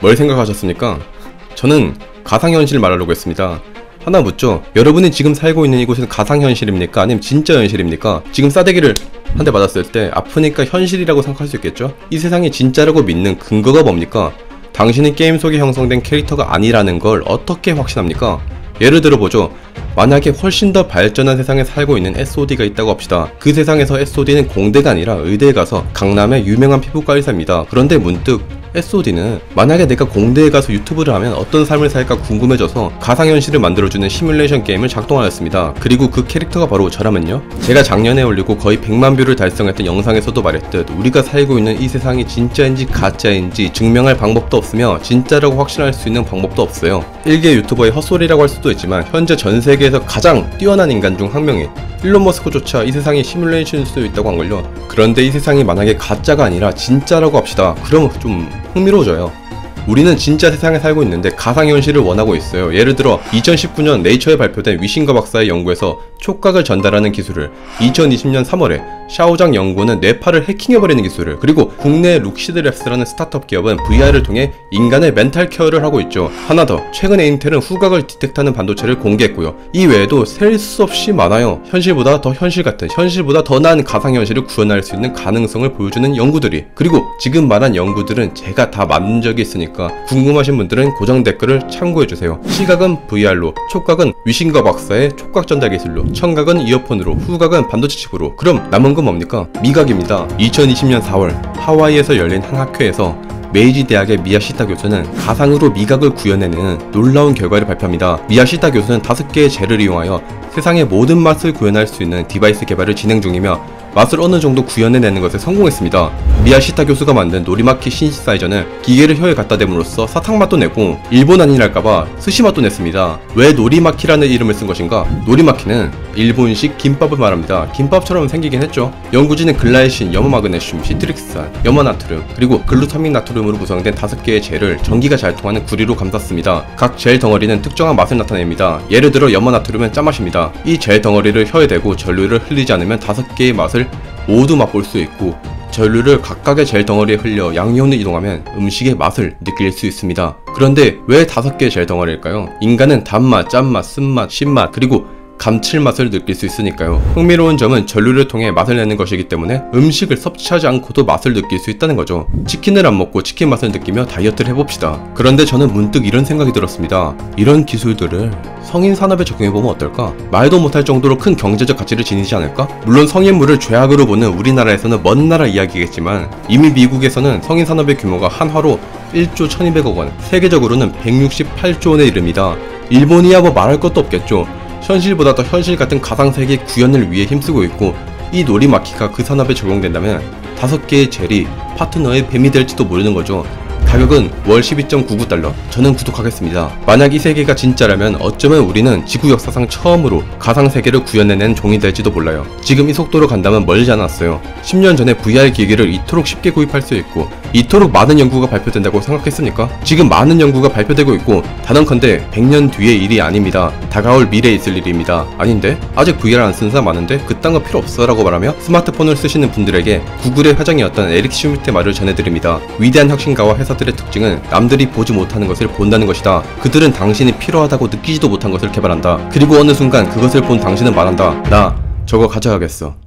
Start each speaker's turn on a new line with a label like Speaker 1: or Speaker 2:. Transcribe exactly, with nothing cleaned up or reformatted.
Speaker 1: 뭘 생각하셨습니까? 저는 가상현실을 말하려고 했습니다. 하나 묻죠. 여러분이 지금 살고 있는 이곳은 가상현실입니까? 아니면 진짜 현실입니까? 지금 싸대기를 한 대 맞았을 때 아프니까 현실이라고 생각할 수 있겠죠? 이 세상이 진짜라고 믿는 근거가 뭡니까? 당신이 게임 속에 형성된 캐릭터가 아니라는 걸 어떻게 확신합니까? 예를 들어 보죠. 만약에 훨씬 더 발전한 세상에 살고 있는 에스오디가 있다고 합시다. 그 세상에서 에스오디는 공대가 아니라 의대에 가서 강남의 유명한 피부과 의사입니다. 그런데 문득 에스오디는 만약에 내가 공대에 가서 유튜브를 하면 어떤 삶을 살까 궁금해져서 가상현실을 만들어주는 시뮬레이션 게임을 작동하였습니다. 그리고 그 캐릭터가 바로 저라면요? 제가 작년에 올리고 거의 백만 뷰를 달성했던 영상에서도 말했듯 우리가 살고 있는 이 세상이 진짜인지 가짜인지 증명할 방법도 없으며 진짜라고 확신할 수 있는 방법도 없어요. 일개 유튜버의 헛소리라고 할 수도 있지만 현재 전 세계에서 가장 뛰어난 인간 중 한 명인 일론 머스크조차 이 세상이 시뮬레이션일 수도 있다고 한 걸요. 그런데 이 세상이 만약에 가짜가 아니라 진짜라고 합시다. 그럼 좀 흥미로워져요. 우리는 진짜 세상에 살고 있는데 가상현실을 원하고 있어요. 예를 들어 이천십구 년 네이처에 발표된 위신과 박사의 연구에서 촉각을 전달하는 기술을, 이천이십 년 삼월에 샤오장 연구원은 뇌파를 해킹해버리는 기술을, 그리고 국내 룩시드랩스라는 스타트업 기업은 브이알을 통해 인간의 멘탈 케어를 하고 있죠. 하나 더, 최근에 인텔은 후각을 디텍트하는 반도체를 공개했고요. 이 외에도 셀 수 없이 많아요. 현실보다 더 현실 같은, 현실보다 더 나은 가상현실을 구현할 수 있는 가능성을 보여주는 연구들이, 그리고 지금 말한 연구들은 제가 다 만든 적이 있으니까 궁금하신 분들은 고정 댓글을 참고해주세요. 시각은 브이알로, 촉각은 위신과 박사의 촉각 전달 기술로, 청각은 이어폰으로, 후각은 반도체 칩으로. 그럼 남은 건 뭡니까? 미각입니다. 이천이십 년 사월 하와이에서 열린 한 학회에서 메이지 대학의 미야시타 교수는 가상으로 미각을 구현해내는 놀라운 결과를 발표합니다. 미야시타 교수는 다섯 개의 젤을 이용하여 세상의 모든 맛을 구현할 수 있는 디바이스 개발을 진행 중이며 맛을 어느 정도 구현해내는 것에 성공했습니다. 미야시타 교수가 만든 노리마키 신시사이저는 기계를 혀에 갖다 댐으로써 사탕맛도 내고 일본 아니랄까봐 스시맛도 냈습니다. 왜 노리마키라는 이름을 쓴 것인가? 노리마키는 일본식 김밥을 말합니다. 김밥처럼 생기긴 했죠. 연구진은 글라이신, 염화마그네슘, 시트릭산, 염화나트륨, 그리고 글루타민 나트륨으로 구성된 다섯 개의 젤을 전기가 잘 통하는 구리로 감쌌습니다. 각 젤 덩어리는 특정한 맛을 나타냅니다. 예를 들어 염화나트륨은 짠맛입니다. 이 젤 덩어리를 혀에 대고 전류를 흘리지 않으면 다섯 개의 맛을 모두 맛볼 수 있고, 전류를 각각의 젤 덩어리에 흘려 양이온을 이동하면 음식의 맛을 느낄 수 있습니다. 그런데 왜 다섯 개의 젤 덩어리일까요? 인간은 단맛, 짠맛, 쓴맛, 신맛, 그리고 감칠맛을 느낄 수 있으니까요. 흥미로운 점은 전류를 통해 맛을 내는 것이기 때문에 음식을 섭취하지 않고도 맛을 느낄 수 있다는 거죠. 치킨을 안 먹고 치킨 맛을 느끼며 다이어트를 해봅시다. 그런데 저는 문득 이런 생각이 들었습니다. 이런 기술들을 성인 산업에 적용해보면 어떨까? 말도 못할 정도로 큰 경제적 가치를 지니지 않을까? 물론 성인물을 죄악으로 보는 우리나라에서는 먼 나라 이야기겠지만 이미 미국에서는 성인 산업의 규모가 한화로 일조 천이백억 원, 세계적으로는 백육십팔조 원에 이릅니다. 일본이야 뭐 말할 것도 없겠죠. 현실보다 더 현실 같은 가상세계 구현을 위해 힘쓰고 있고, 이 노리마키가 그 산업에 적용된다면 다섯 개의 젤이 파트너의 뱀이 될지도 모르는 거죠. 가격은 월 십이 점 구구 달러. 저는 구독하겠습니다. 만약 이 세계가 진짜라면 어쩌면 우리는 지구 역사상 처음으로 가상세계를 구현해낸 종이 될지도 몰라요. 지금 이 속도로 간다면 멀지 않았어요. 십 년 전에 브이알 기기를 이토록 쉽게 구입할 수 있고 이토록 많은 연구가 발표된다고 생각했습니까? 지금 많은 연구가 발표되고 있고 단언컨대 백 년 뒤의 일이 아닙니다. 다가올 미래에 있을 일입니다. 아닌데? 아직 브이알 안 쓰는 사람 많은데? 그딴 거 필요 없어 라고 말하며 스마트폰을 쓰시는 분들에게 구글의 회장이었던 에릭 슈미트의 말을 전해드립니다. 위대한 혁신가와 회사들의 특징은 남들이 보지 못하는 것을 본다는 것이다. 그들은 당신이 필요하다고 느끼지도 못한 것을 개발한다. 그리고 어느 순간 그것을 본 당신은 말한다. 나 저거 가져가겠어.